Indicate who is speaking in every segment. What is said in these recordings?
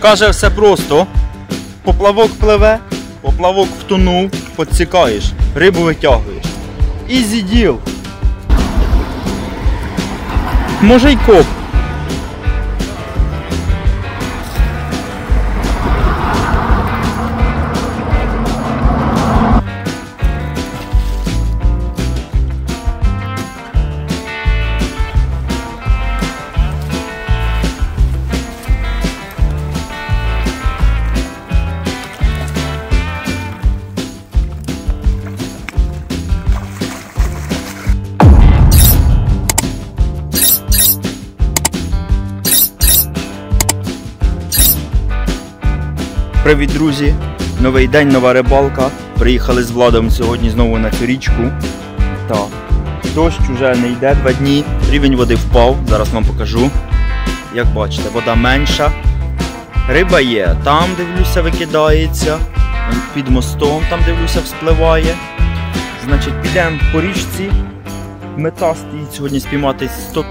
Speaker 1: Каже, все просто. Поплавок пливе, поплавок втонув, підсікаєш, рибу витягуєш. Ізі діл. Може й коп. Привіт, друзі! Новий день, нова рибалка. Приїхали з Владом сьогодні знову на цю річку. Так, дощ вже не йде 2 дні, рівень води впав, зараз вам покажу. Як бачите, вода менша. Риба є, там, дивлюся, викидається. Під мостом, там, дивлюся, вспливає. Значить, підемо по річці. Мета стоїть сьогодні спіймати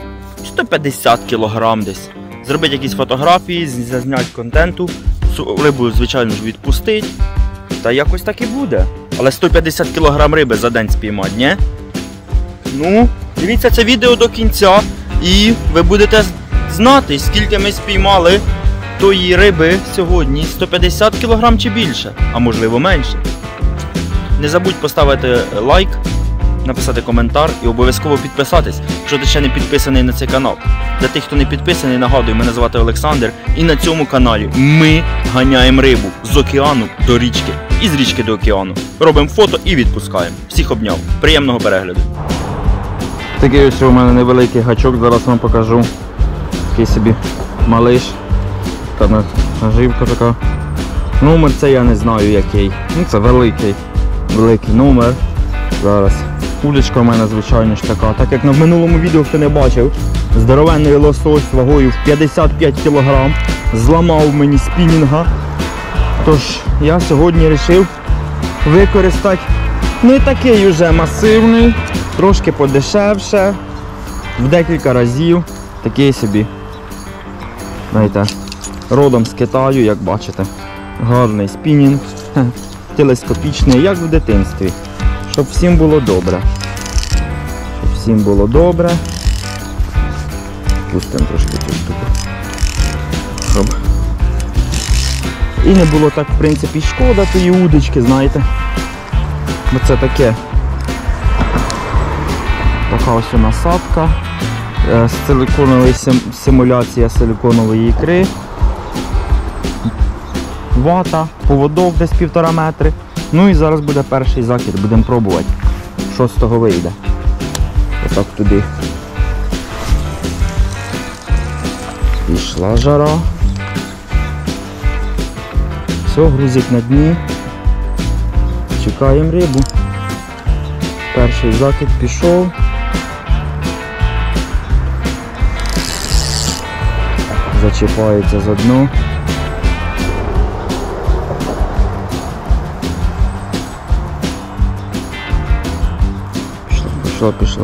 Speaker 1: 150 кг десь. Зробити якісь фотографії, зазняти контенту. Рибу, звичайно ж, відпустить. Та якось так і буде. Але 150 кг риби за день спіймати, ні? Ну, дивіться це відео до кінця і ви будете знати, скільки ми спіймали тої риби сьогодні. 150 кг чи більше, а можливо менше. Не забудь поставити лайк, написати коментар і обов'язково підписатись, якщо ти ще не підписаний на цей канал. Для тих, хто не підписаний, нагадую, мене звати Олександр. І на цьому каналі ми ганяємо рибу з океану до річки і з річки до океану. Робимо фото і відпускаємо. Всіх обняв. Приємного перегляду. Такий ось у мене невеликий гачок, зараз вам покажу. Такий собі малиш. Така наживка така. Номер це я не знаю який. Ну це великий номер. Зараз. Удочка у мене, звичайно ж така. Так як в минулому відео, хто не бачив, здоровенний лосось вагою в 55 кг зламав мені спінінга. Тож я сьогодні вирішив використати не такий уже масивний, трошки подешевше, в декілька разів. Такий собі, знаєте, родом з Китаю, як бачите. Гарний спінінг, телескопічний, як в дитинстві. Щоб всім було добре. Пустимо трошки цю штуку. Щоб. І не було так, в принципі, шкода тої удочки, знаєте. Бо це таке. Така ось насадка. Симуляція силиконової ікри. Вата, поводок десь 1,5 метри. Ну і зараз буде перший закид, будемо пробувати, що з того вийде. Отак туди. Пішла жара. Все, грузик на дні. Чекаємо рибу. Перший закид пішов. Зачіпається за дно. Пішла.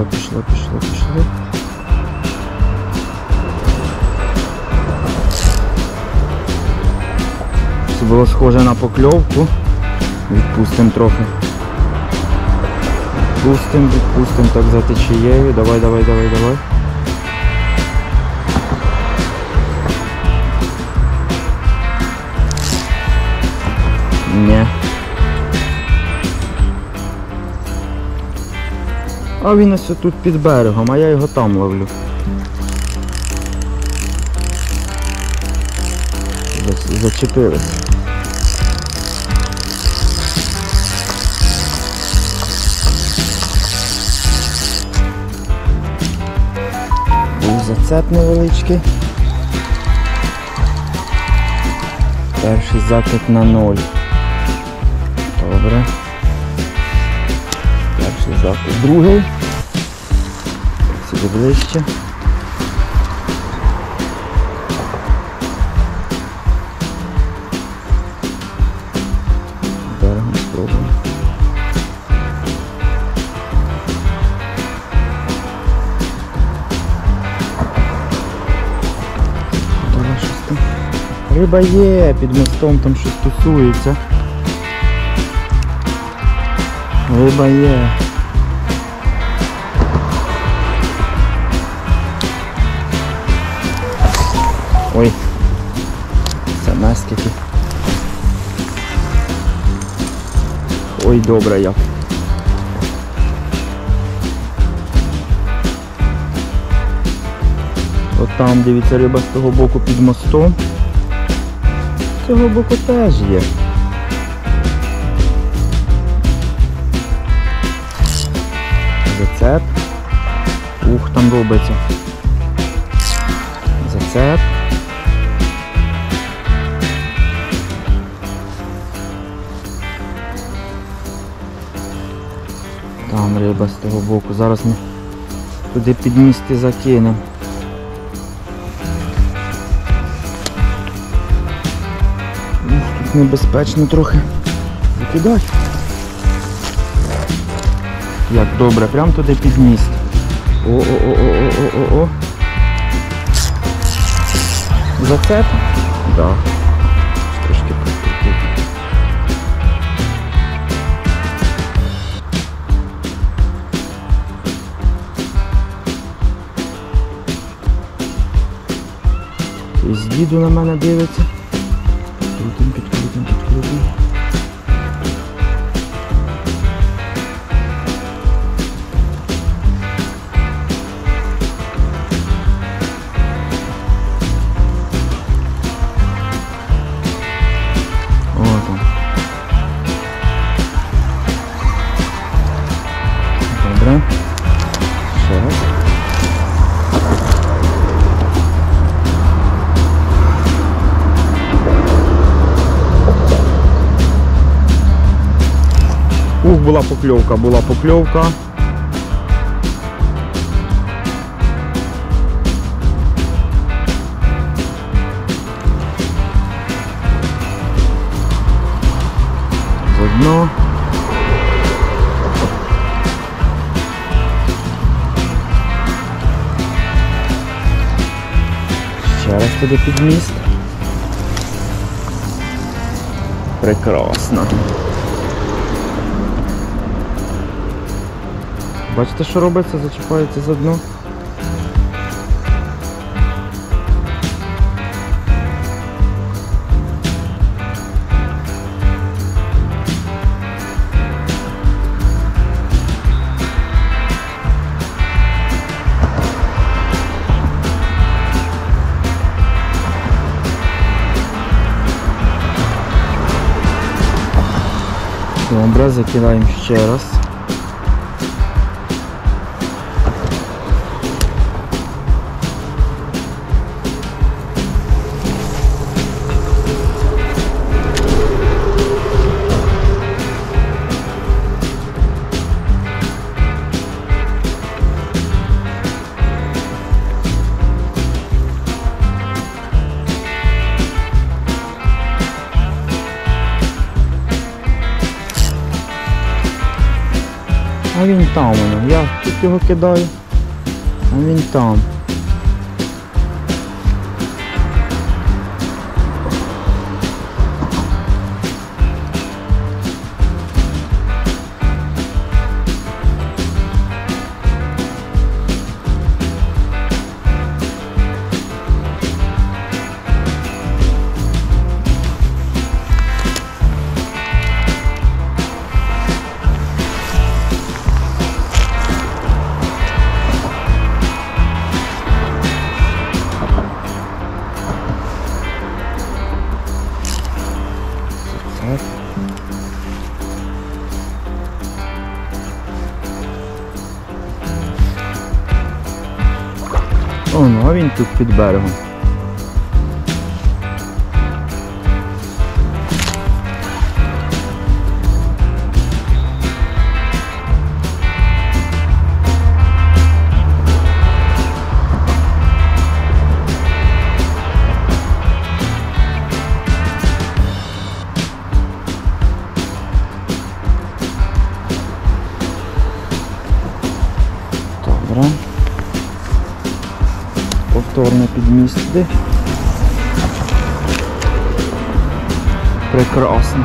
Speaker 1: Це було схоже на покльовку. Відпустимо трохи. Відпустимо так за течією. Давай. Ні. А він ось тут під берегом, а я його там ловлю. Зачепились. Був зацеп невеличкий. Перший закид на 0. Добре. Перший закид, другий. Сюди ближче. Берегом спробуємо. Риба є, під мостом там щось тусується. Риба є. Ой, саме скільки. Ой, добре як. От там, дивіться, риба з того боку під мостом. З цього боку теж є. Зацеп. Ух, там робиться. Зацеп. Там риба з того боку. Зараз ми туди під місти закинемо. Тут небезпечно трохи закидати. Як добре, прямо туди під міст. О-о-о-о-о-о-о-о. Зацеп? Да. Трошки підкрутити. З діду на мене дивиться. Підкрутим. О, там. Добре. Ще раз. Ух, була покльовка. Заодно. Ще раз туди під міст. Прекрасно. Бачите, що робиться? Зачіпається за дно. Добре, закидаємо ще раз. А він там воно. Я тут його кидаю, а він там. О, ну а він тут під берегом. Добре. Повторно під міст йде. Прекрасно.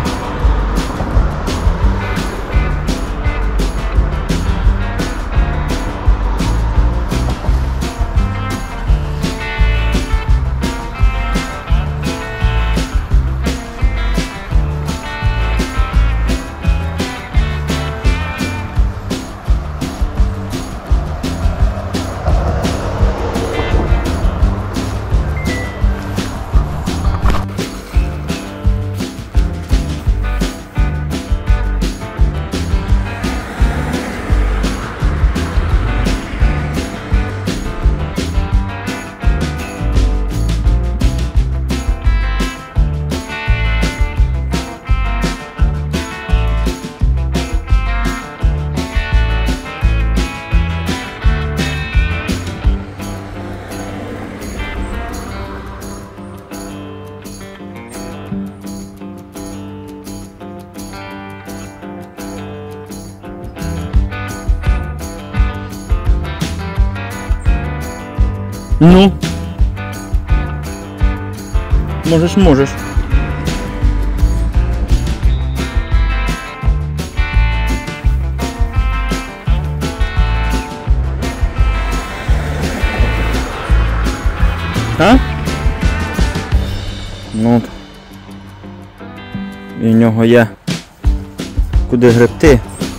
Speaker 1: Ну, можеш. А? Ну, і в нього є куди гребти.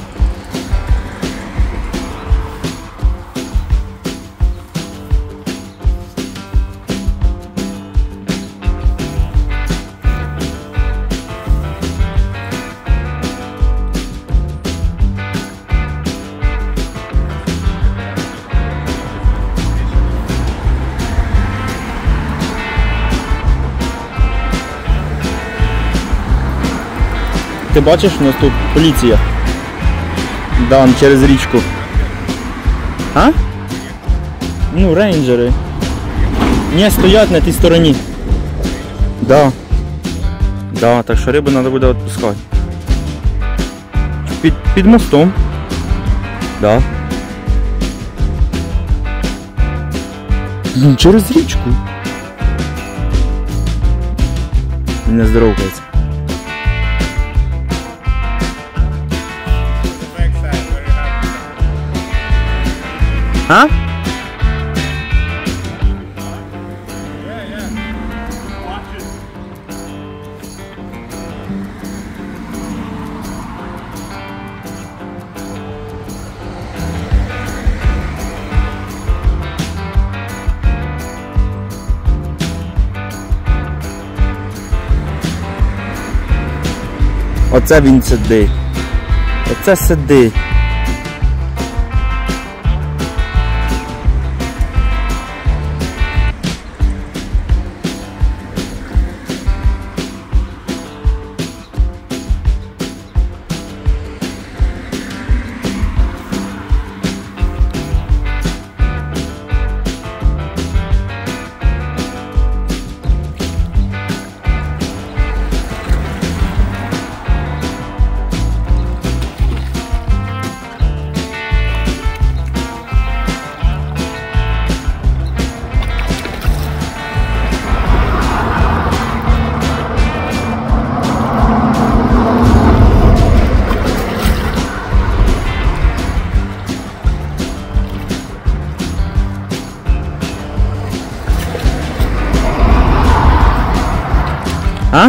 Speaker 1: Ти бачиш, у нас тут поліція. Да, через річку. А? Ну, рейнджери. Ні, стоять на тій стороні. Да. Да, так що рибу треба буде відпускати. Під мостом. Да. Через річку. Він не здоровкається. А? Оце він сидить. Оце сидить. А?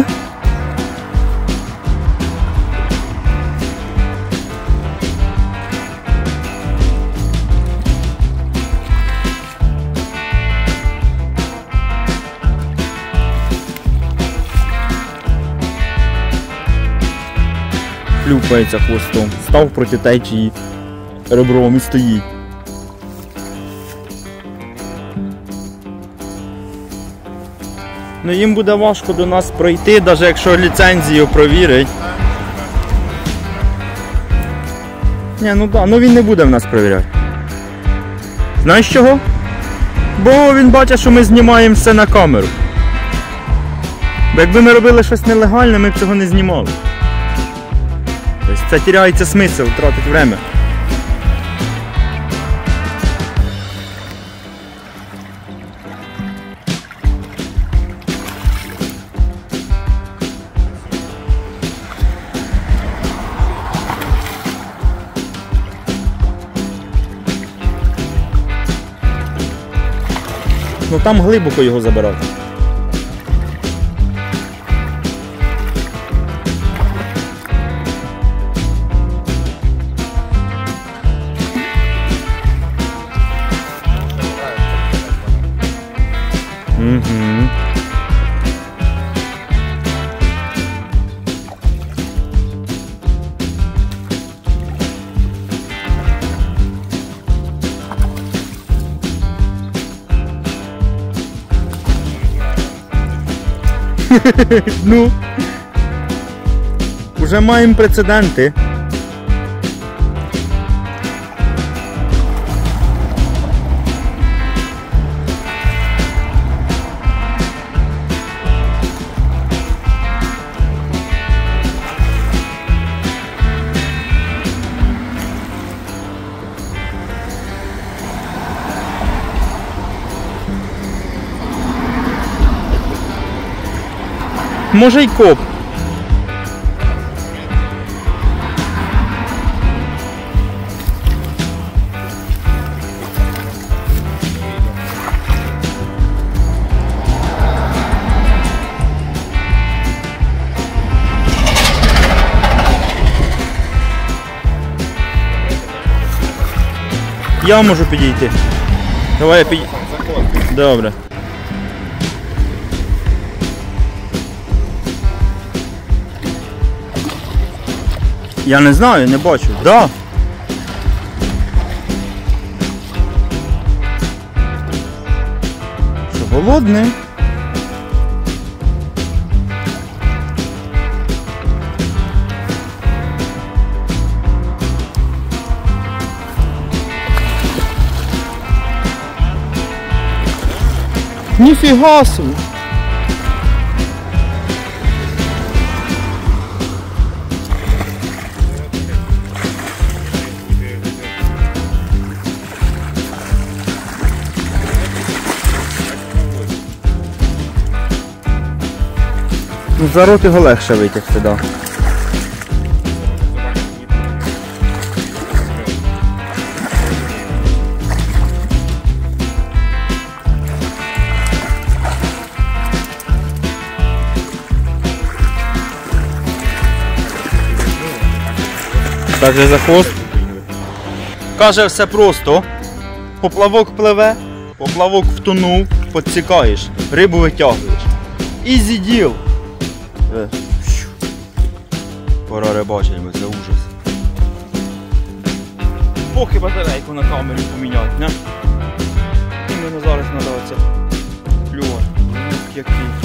Speaker 1: Хлюпається хвостом. Став проти течії ребром і стоїть. Ну їм буде важко до нас пройти, навіть якщо ліцензію провірить. Ні, ну да, ну він не буде в нас провіряти. Знаєш чого? Бо він бачить, що ми знімаємо все на камеру. Бо якби ми робили щось нелегальне, ми б цього не знімали. Тобто це теряється смисл, тратить время. Ну там глибоко його забирати. Угу. Ну, уже маємо прецеденти. Може й коп. Я можу підійти. Давай я підійду. Добре. Я не знаю, не бачу. Да. Що, голодний? Ніфіга собі. Ну, за рот його легше витягти, да. Так же за хвост. Каже, все просто. Поплавок пливе, поплавок втонув, підсікаєш, рибу витягуєш. Ізі діл. Пора рибачити, бо це ужас. Поки батарейку на камері поміняти, не? Іменно зараз треба це клювати. Який.